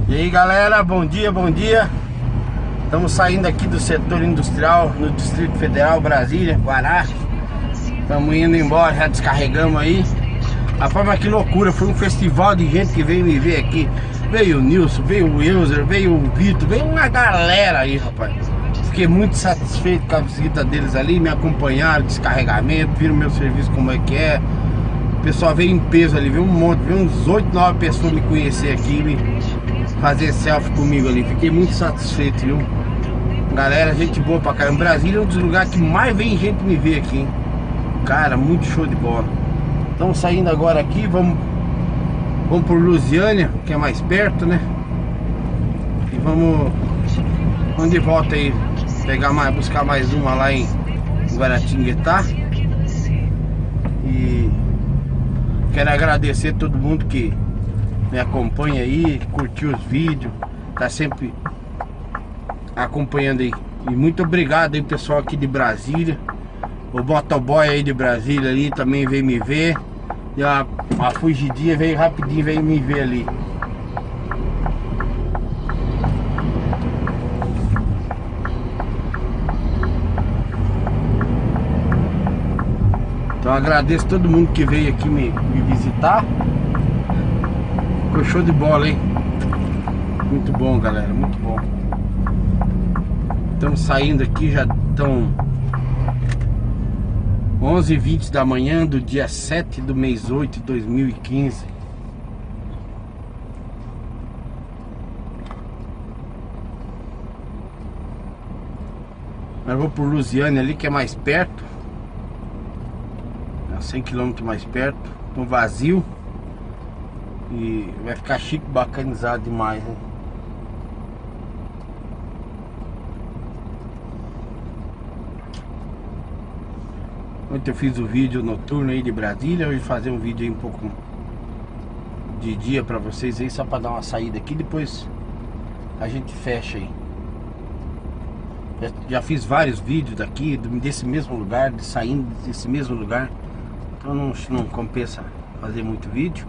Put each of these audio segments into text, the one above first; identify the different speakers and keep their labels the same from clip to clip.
Speaker 1: E aí galera, bom dia, bom dia. Estamos saindo aqui do setor industrial no Distrito Federal, Brasília, Guará. Estamos indo embora, já descarregamos aí. Rapaz, mas que loucura, foi um festival de gente que veio me ver aqui. Veio o Nilson, veio o Euser, veio o Vitor, veio uma galera aí, rapaz. Fiquei muito satisfeito com a visita deles ali, me acompanharam, descarregamento, viram meu serviço como é que é. O pessoal veio em peso ali, veio um monte, veio uns 8, 9 pessoas me conhecer aqui, me fazer selfie comigo ali. Fiquei muito satisfeito, viu? Galera, gente boa pra caramba. Brasília é um dos lugares que mais vem gente me ver aqui, hein? Cara, muito show de bola. Estamos saindo agora aqui, vamos por Lusiânia, que é mais perto, né? E vamos de volta aí, buscar mais uma lá em Guaratinguetá. E quero agradecer a todo mundo que me acompanha aí, curtiu os vídeos, tá sempre acompanhando aí. E muito obrigado aí pessoal aqui de Brasília. O motoboy aí de Brasília ali também veio me ver. E a fugidinha veio rapidinho, veio me ver ali. Então agradeço a todo mundo que veio aqui me visitar. Ficou show de bola, hein? Muito bom, galera, muito bom. Estamos saindo aqui, já estão 11h20 da manhã do dia 7 do mês 8 de 2015. Eu vou por Lusiânia ali, que é mais perto, 100 km mais perto. Então vazio. E vai ficar chique, bacanizado demais, né? Ontem eu fiz o vídeo noturno aí de Brasília. Hoje fazer um vídeo aí um pouco de dia pra vocês aí, só pra dar uma saída aqui. Depois a gente fecha aí. Já fiz vários vídeos daqui, desse mesmo lugar, saindo desse mesmo lugar. Então não compensa fazer muito vídeo.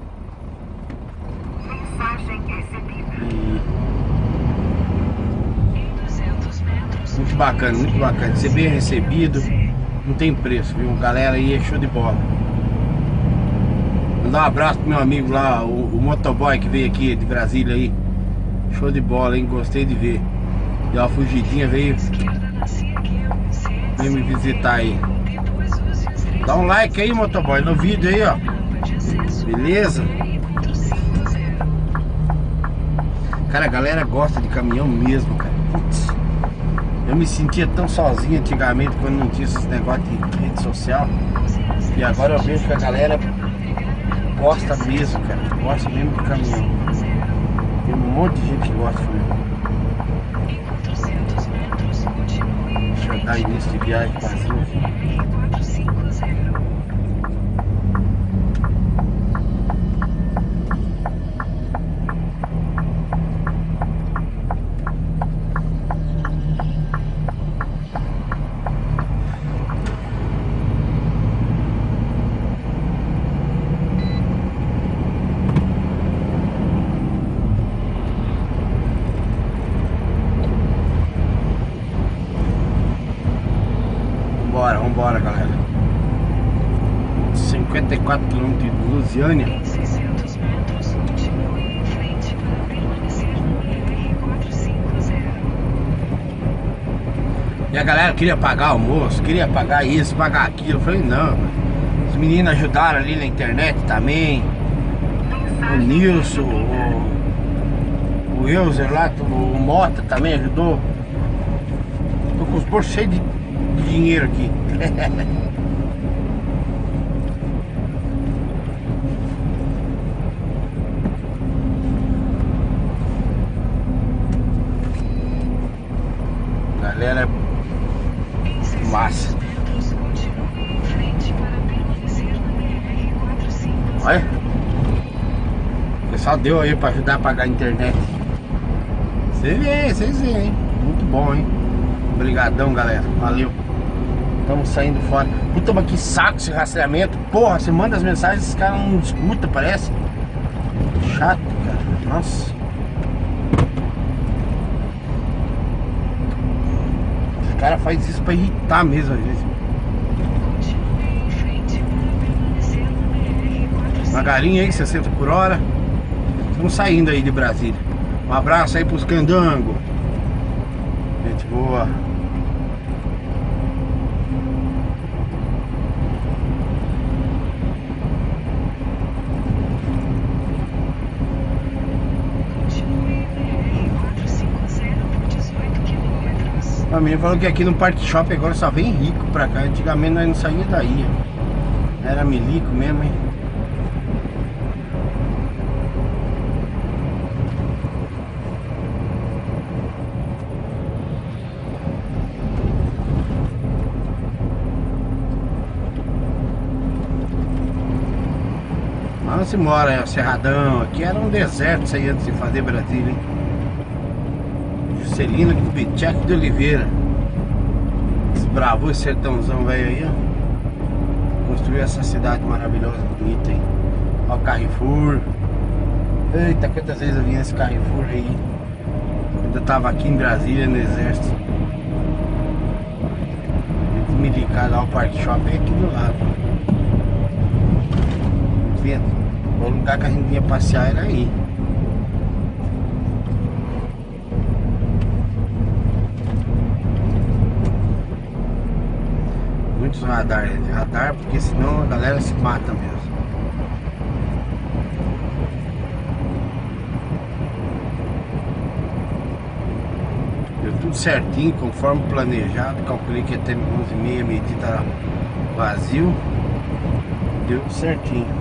Speaker 1: Muito bacana, muito bacana. Ser bem recebido, não tem preço, viu? Galera aí é show de bola. Mandar um abraço pro meu amigo lá, o motoboy que veio aqui de Brasília aí. Show de bola, hein? Gostei de ver. Deu uma fugidinha, veio me visitar aí. Dá um like aí, motoboy, no vídeo aí, ó. Beleza? Cara, a galera gosta de caminhão mesmo, cara. Putz, eu me sentia tão sozinho antigamente quando não tinha esses negócios de rede social. E agora eu vejo que a galera gosta mesmo, cara. Gosta mesmo de caminhão. Tem um monte de gente que gosta mesmo. Deixa eu dar início de viagem vazio aqui. Vambora, galera. 54 km de Lusiânia. E a galera queria pagar almoço, queria pagar isso, pagar aquilo. Eu falei, não. Os meninos ajudaram ali na internet também. O Nilson, o Euser lá, o Mota também ajudou. Tô com os bolsos cheios de dinheiro aqui. Galera, massa. Olha, o pessoal deu aí pra ajudar a pagar a internet. Vocês veem, hein? Muito bom, hein? Obrigadão, galera. Valeu. Estamos saindo fora. Puta, mas que saco esse rastreamento. Porra, você manda as mensagens, esses caras não escutam, parece. Chato, cara. Nossa. cara faz isso pra irritar mesmo às vezes. Devagarinho aí, 60 por hora. Estamos saindo aí de Brasília. Um abraço aí pros candangos. Gente boa. A menina falou que aqui no Parque Shopping agora só vem rico pra cá. Antigamente nós não saía daí. Era milico mesmo, hein? Lá se mora, Cerradão. Aqui era um deserto isso aí antes de fazer Brasília, hein? Juscelino Kubitschek de Oliveira. Desbravou esse sertãozão velho aí, ó. Construiu essa cidade maravilhosa, bonita, hein? Ó o Carrefour. Eita, quantas vezes eu vi esse Carrefour aí quando eu tava aqui em Brasília, no exército. Militar lá, o Parque Shopping é aqui do lado. Vendo? O lugar que a gente ia passear era aí. Muitos radar, porque senão a galera se mata mesmo. Deu tudo certinho, conforme planejado. Calculei que até 11h30 meio-dia tá vazio. Deu certinho.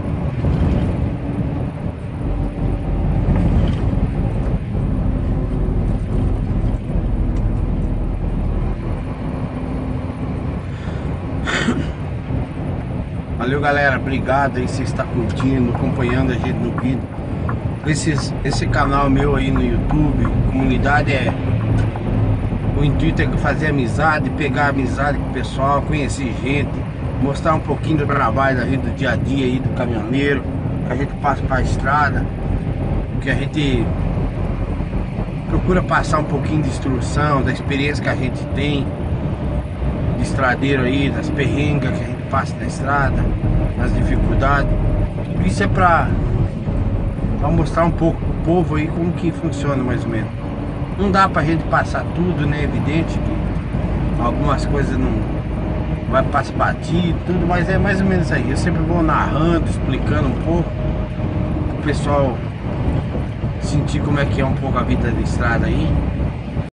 Speaker 1: Valeu, galera, obrigado aí, você está curtindo, acompanhando a gente no vídeo. Esse canal meu aí no YouTube, comunidade, o intuito é fazer amizade, pegar amizade com o pessoal, conhecer gente, mostrar um pouquinho do trabalho da gente, do dia a dia aí, do caminhoneiro, que a gente passa para a estrada, que a gente procura passar um pouquinho de instrução, da experiência que a gente tem de estradeiro aí, das perrengas que a gente passa na estrada, nas dificuldades. Tudo isso é pra mostrar um pouco pro povo aí como que funciona mais ou menos. Não dá pra gente passar tudo, né? Evidente que algumas coisas não vai passar batido, tudo, mas é mais ou menos aí. Eu sempre vou narrando, explicando um pouco pro pessoal sentir como é que é um pouco a vida da estrada aí.